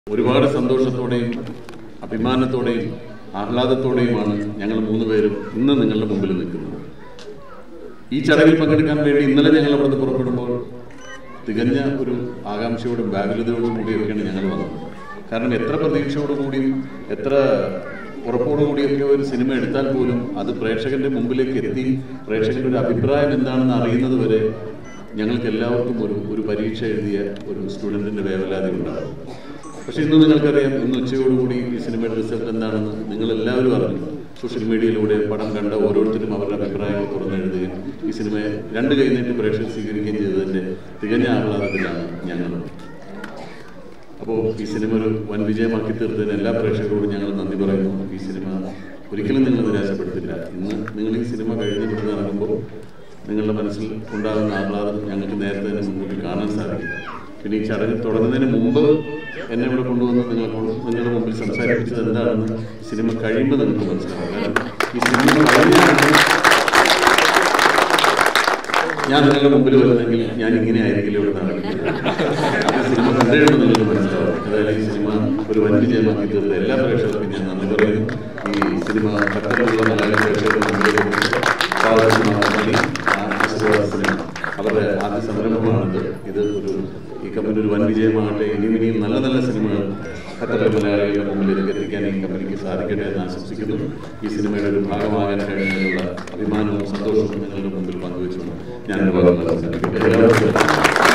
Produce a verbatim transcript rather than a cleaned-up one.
ഒരുപാട് സന്തോഷത്തോടെയും അഭിമാനത്തോടെയും ആഹ്ലാദത്തോടെയുമാണ് ഞങ്ങൾ മൂന്ന് പേരും ഇന്ന് നിങ്ങളുടെ മുമ്പിൽ നിൽക്കുന്നത്. ഈ ചടങ്ങിൽ പങ്കെടുക്കാൻ വേണ്ടി ഇന്നലെ ഞങ്ങൾ അവിടുന്ന് പുറപ്പെടുമ്പോൾ തികഞ്ഞ ഒരു ആകാംക്ഷയോടും വ്യാകുലതയോടും കൂടിയൊക്കെയാണ് ഞങ്ങൾ വന്നത്. കാരണം എത്ര പ്രതീക്ഷയോടുകൂടിയും എത്ര ഉറപ്പോടുകൂടിയൊക്കെ ഒരു സിനിമ എടുത്താൽ പോലും അത് പ്രേക്ഷകന്റെ മുമ്പിലേക്ക് എത്തി പ്രേക്ഷകന്റെ ഒരു അഭിപ്രായം എന്താണെന്ന് അറിയുന്നത് വരെ ഞങ്ങൾക്ക് എല്ലാവർക്കും ഒരു ഒരു പരീക്ഷ എഴുതിയ ഒരു സ്റ്റുഡൻറ്റിൻ്റെ വേവലാതി ഉണ്ടാകും. പക്ഷേ ഇന്ന് നിങ്ങൾക്കറിയാം, ഇന്ന് ഉച്ചയോടുകൂടി ഈ സിനിമയുടെ റിസൾട്ട് എന്താണെന്ന് നിങ്ങളെല്ലാവരും അറിഞ്ഞു. സോഷ്യൽ മീഡിയയിലൂടെ പടം കണ്ട ഓരോരുത്തരും അവരുടെ അഭിപ്രായങ്ങൾ തുറന്നെഴുതുകയും ഈ സിനിമയെ രണ്ട് കൈനീട്ടി പ്രേക്ഷകർ സ്വീകരിക്കുകയും ചെയ്തതിൻ്റെ തികഞ്ഞ ആഹ്ലാദത്തിലാണ് ഞങ്ങൾ. അപ്പോൾ ഈ സിനിമ ഒരു വൻ വിജയമാക്കി തീർത്തതിന് എല്ലാ പ്രേക്ഷകരോടും ഞങ്ങൾ നന്ദി പറയുന്നു. ഈ സിനിമ ഒരിക്കലും നിങ്ങൾ നിരാശപ്പെടുത്തില്ല. ഇന്ന് നിങ്ങൾ ഈ സിനിമ കഴിഞ്ഞ് ഇവിടുന്ന് ഇറങ്ങുമ്പോൾ നിങ്ങളുടെ മനസ്സിൽ ഉണ്ടാകുന്ന ആഹ്ലാദം ഞങ്ങൾക്ക് നേരത്തെ തന്നെ മുൻകൂട്ടി കാണാൻ സാധിക്കും. പിന്നെ ഈ ചടങ്ങ് തുടങ്ങുന്നതിന് മുമ്പ് എന്നെ ഇവിടെ കൊണ്ടുവന്ന് നിങ്ങൾ നിങ്ങളുടെ മുമ്പിൽ സംസാരിപ്പിച്ചത് എന്താണെന്ന് സിനിമ കഴിയുമ്പോൾ നിങ്ങൾക്ക് മനസ്സിലാവും. കാരണം ഈ സിനിമ കഴിഞ്ഞാണ് ഞാൻ നിങ്ങളുടെ മുമ്പിൽ വരുന്നെങ്കിൽ ഞാൻ ഇങ്ങനെ ആയിരിക്കില്ല ഇവിടെ നടക്കുന്നത്. അത് സിനിമ കണ്ടുകഴിയുമ്പോൾ നിങ്ങൾക്ക് മനസ്സിലാവും. അതായത് ഈ സിനിമ ഒരു വൻ വിജയമാക്കി തീർത്ത എല്ലാ പ്രേക്ഷകർക്കും ഞാൻ നന്ദി പറയുന്നു. ഈ സിനിമ ഖത്തറിലുള്ള മലയാളി പ്രേക്ഷകർക്ക് ആശീർവാദ സിനിമ അവരുടെ ആദ്യ സംരംഭമാണിത്. ഇത് ഒരു ഈ കമ്പനി ഒരു വൻ വിജയമാകട്ടെ. ഇനിയും ഇനിയും നല്ല നല്ല സിനിമകൾ ഖത്തറിലെ മലയാളികളുടെ മുമ്പിലേക്ക് എത്തിക്കാൻ ഈ കമ്പനിക്ക് സാധിക്കട്ടെ എന്ന് ആശംസിക്കുന്നു. ഈ സിനിമയുടെ ഒരു ഭാഗമാകാൻ കഴിഞ്ഞതിനുള്ള അഭിമാനവും സന്തോഷവും നിങ്ങളുടെ മുമ്പിൽ പങ്കുവെച്ചുകൊണ്ട് ഞാൻ എൻ്റെ ഭാഗങ്ങൾ അവസാനിപ്പിക്കട്ടെ. എല്ലാവർക്കും